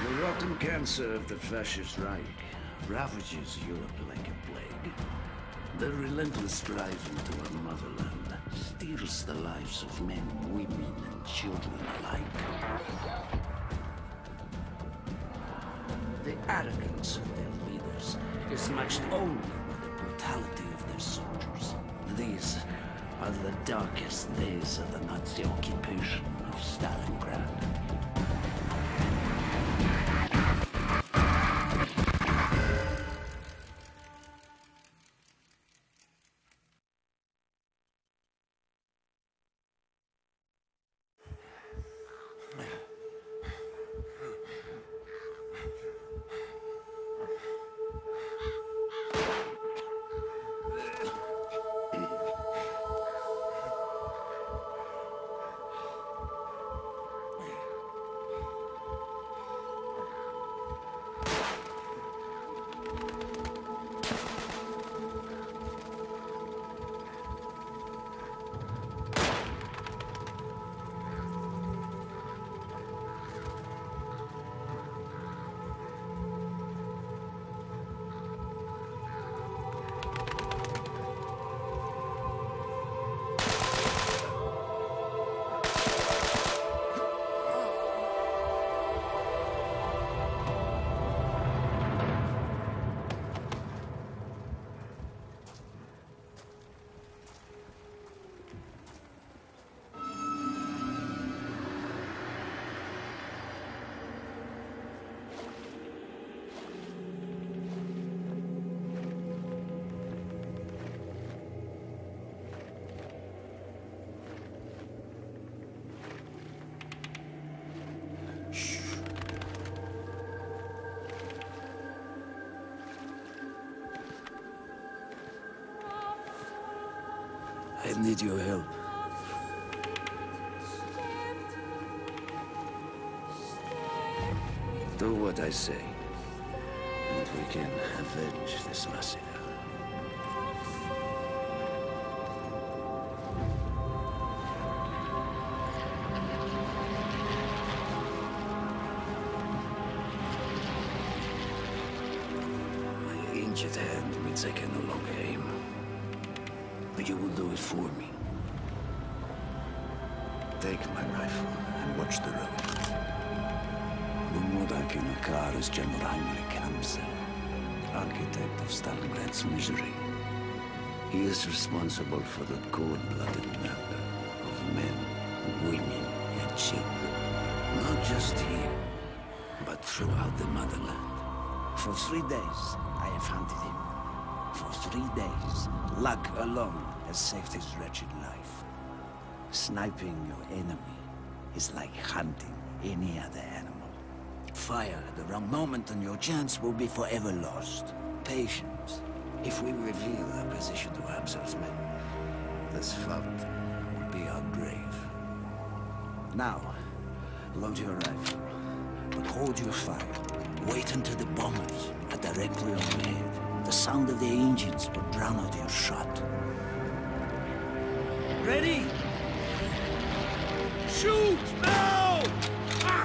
The rotten cancer of the fascist Reich ravages Europe like a plague. The relentless drive into our motherland steals the lives of men, women, and children alike. The arrogance of their leaders is matched only by the brutality of their soldiers. These are the darkest days of the Nazi occupation of Stalingrad. I need your help. Do what I say, and we can avenge this massacre. My injured hand means I can no longer aim. But you will do it for me. Take my rifle and watch the road. Lumodak in the car is General Heinrich Amsel, architect of Stalingrad's misery. He is responsible for the cold-blooded murder of men, women, and children. Not just here, but throughout the motherland. For 3 days, I have hunted him. For 3 days, luck alone has saved his wretched life. Sniping your enemy is like hunting any other animal. Fire at the wrong moment and your chance will be forever lost. Patience. If we reveal our position to Amsel's men, this fight will be our grave. Now, load your rifle, but hold your fire. Wait until the bombers are directly overhead. The sound of the engines will drown out your shot. Ready? Shoot! Now! Ah!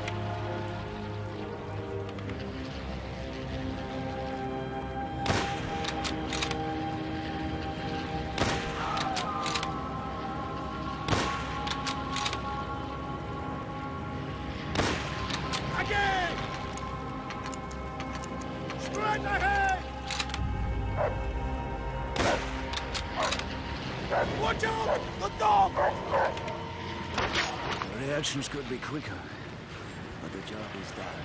Again! Straight ahead! Watch out! The dog! The reactions could be quicker, but the job is done.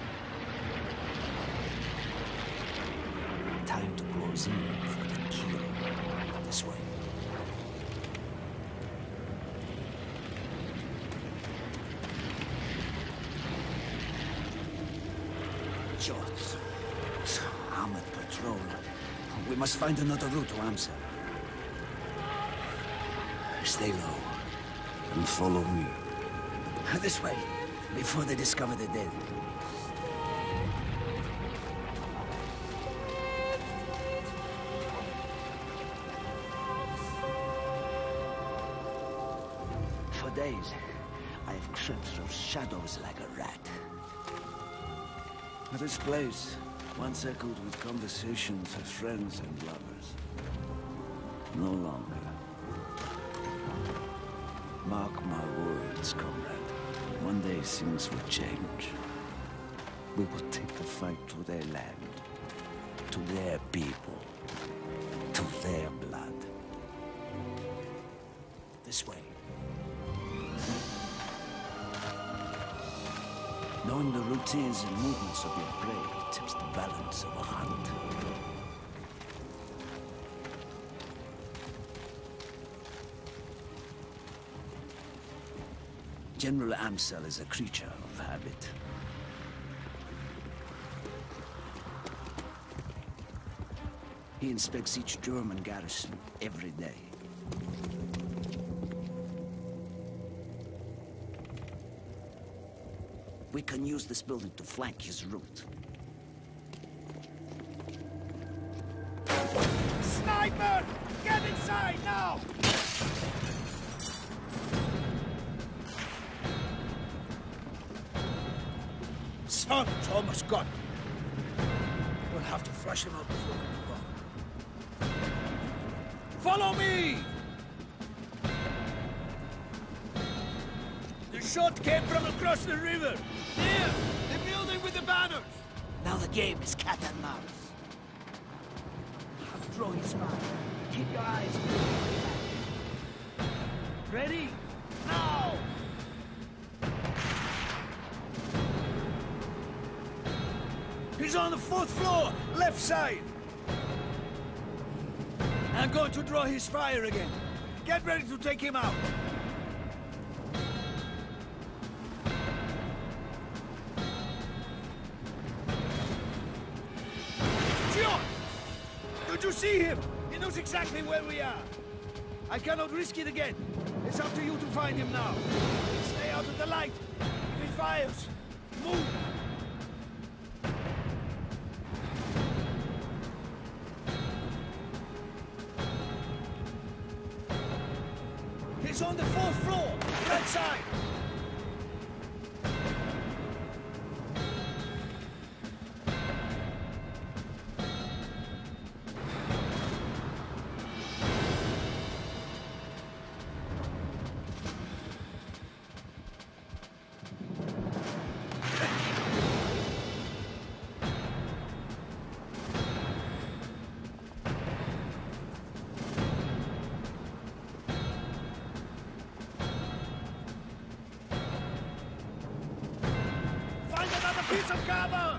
Time to close in for the kill. This way. Shots. Armored patrol. We must find another route to Amsel. Stay low and follow me. This way, before they discover the dead. For days, I have crept through shadows like a rat. This place, once echoed with conversations of friends and lovers. No longer. Mark my words, comrade. One day things will change. We will take the fight to their land, to their people, to their blood. This way. Knowing the routines and movements of your prey tips the balance of a hunt. General Amsel is a creature of habit. He inspects each German garrison every day. We can use this building to flank his route. Sniper! Get inside now! Son, it's almost gone. We'll have to flush him out before we move on. Follow me! The shot came from across the river. There! The building with the banners! Now the game is cat and mouse. Draw his fire. Keep your eyes open. Ready? Now! He's on the 4th floor, left side. I'm going to draw his fire again. Get ready to take him out. Did you see him? He knows exactly where we are. I cannot risk it again. It's up to you to find him now. Stay out of the light. If he fires, move. He's on the 4th floor, right side. Piece of cover!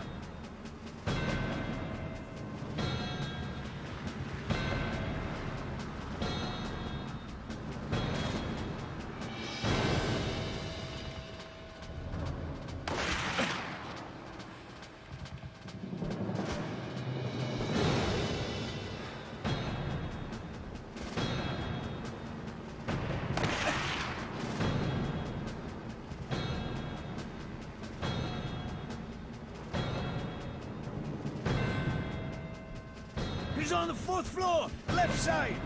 He's on the 4th floor, left side.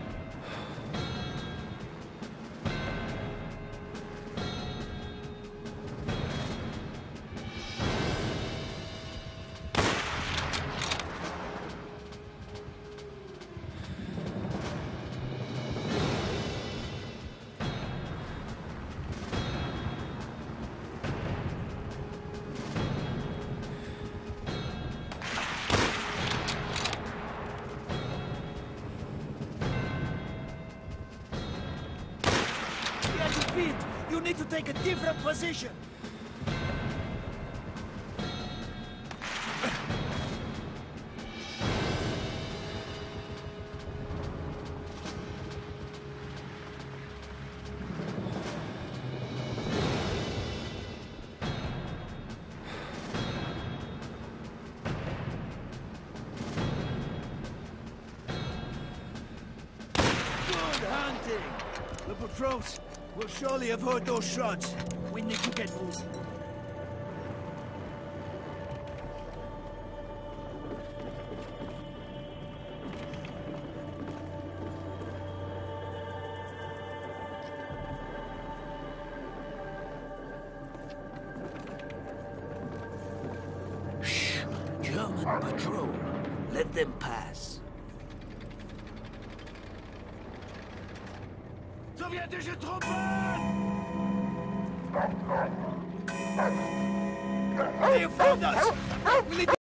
You need to take a different position. Good hunting. The patrols will surely have heard those shots. We need to get moving. Shh. Patrol, let them pass. Sowjetische Truppen! They have found us! We need